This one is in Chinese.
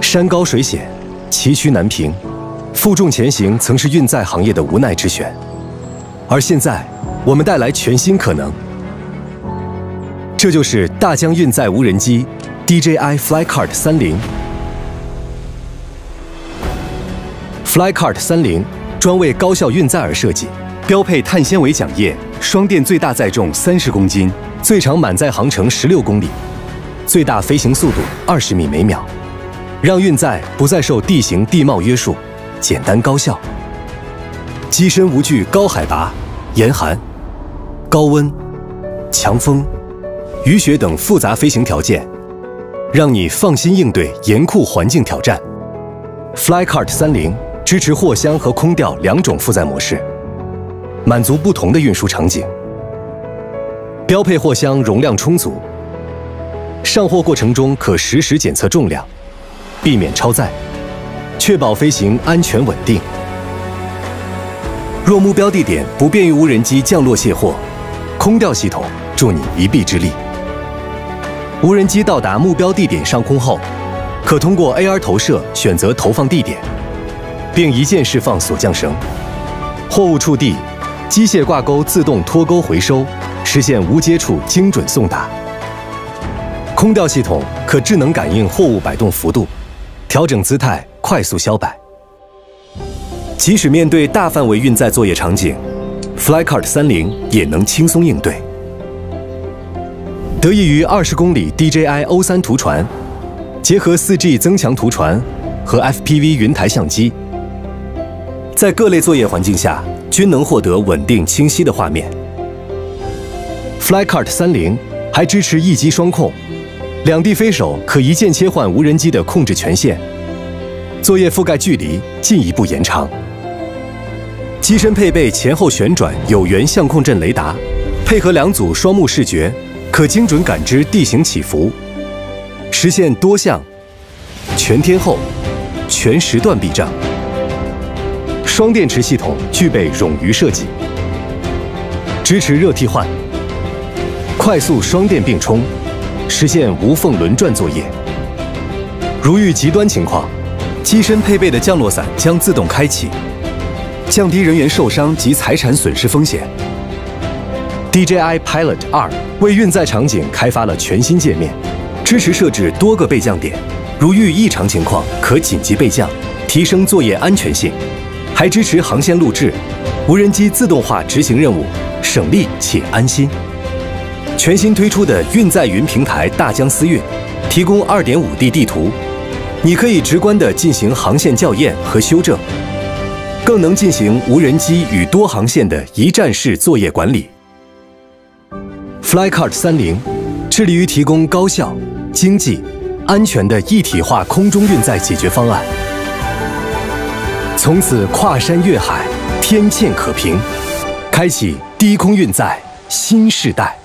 山高水险，崎岖难平，负重前行曾是运载行业的无奈之选。而现在，我们带来全新可能。这就是大疆运载无人机 DJI Flycart 30。Flycart 30专为高效运载而设计，标配碳纤维桨叶，双电最大载重30公斤，最长满载航程16公里，最大飞行速度20米每秒，让运载不再受地形地貌约束，简单高效。机身无惧高海拔、严寒、高温、强风、雨雪等复杂飞行条件，让你放心应对严酷环境挑战。Flycart 30支持货箱和空吊2种负载模式，满足不同的运输场景。标配货箱容量充足，上货过程中可实时检测重量，避免超载，确保飞行安全稳定。若目标地点不便于无人机降落卸货，空吊系统助你一臂之力。无人机到达目标地点上空后，可通过 AR 投射选择投放地点，并一键释放锁降绳。货物触地，机械挂钩自动脱钩回收，实现无接触精准送达。空吊系统可智能感应货物摆动幅度，调整姿态，快速销摆。即使面对大范围运载作业场景，Flycart 30也能轻松应对。得益于20公里 DJI O3 图传，结合 4G 增强图传和 FPV 云台相机，在各类作业环境下均能获得稳定清晰的画面。Flycart 30还支持一机双控，两地飞手可一键切换无人机的控制权限，作业覆盖距离进一步延长。机身配备前后旋转有源相控阵雷达，配合2组双目视觉，可精准感知地形起伏，实现多项、全天候、全时段避障。双电池系统具备冗余设计，支持热替换，快速双电并充，实现无缝轮转作业。如遇极端情况，机身配备的降落伞将自动开启，降低人员受伤及财产损失风险。DJI Pilot 2为运载场景开发了全新界面，支持设置多个备降点，如遇异常情况可紧急备降，提升作业安全性。还支持航线录制，无人机自动化执行任务，省力且安心。全新推出的运载云平台大疆思运，提供 2.5D 地图，你可以直观地进行航线校验和修正，更能进行无人机与多航线的一站式作业管理。Flycart 30致力于提供高效、经济、安全的一体化空中运载解决方案。从此跨山越海，天堑可平，开启低空运载新时代。